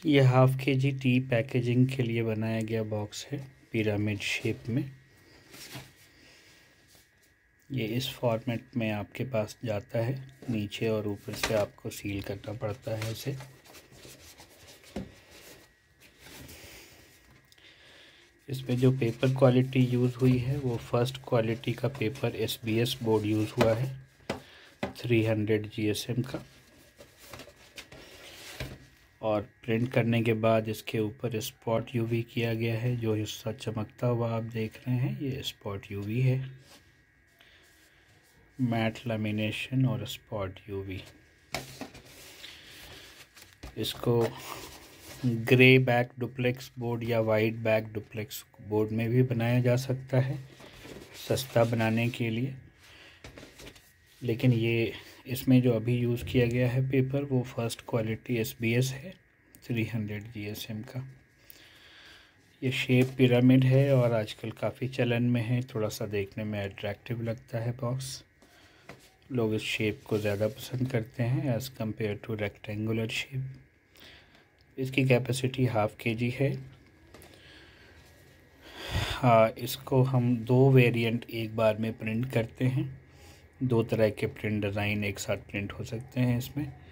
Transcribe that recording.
ये half KG T packaging के लिए बनाया गया बॉक्स है पिरामिड शेप में। ये इस फॉर्मेट में आपके पास जाता है, नीचे और ऊपर से आपको सील करना पड़ता है इसे। इसमें जो पेपर क्वालिटी यूज़ हुई है वो फर्स्ट क्वालिटी का पेपर SBS बोर्ड यूज़ हुआ है 300 GSM का। और प्रिंट करने के बाद इसके ऊपर स्पॉट UV किया गया है। जो हिस्सा चमकता हुआ आप देख रहे हैं ये स्पॉट UV है। मैट लैमिनेशन और स्पॉट UV। इसको ग्रे बैक डुप्लेक्स बोर्ड या वाइट बैक डुप्लेक्स बोर्ड में भी बनाया जा सकता है सस्ता बनाने के लिए, लेकिन ये इसमें जो अभी यूज़ किया गया है पेपर वो फर्स्ट क्वालिटी SBS है 300 GSM का। ये शेप पिरामिड है और आजकल काफ़ी चलन में है। थोड़ा सा देखने में अट्रैक्टिव लगता है बॉक्स। लोग इस शेप को ज़्यादा पसंद करते हैं as compare to rectangular shape. इसकी कैपेसिटी हाफ केजी है। हाँ, इसको हम 2 वेरिएंट एक बार में प्रिंट करते हैं। 2 तरह के प्रिंट डिज़ाइन एक साथ प्रिंट हो सकते हैं इसमें।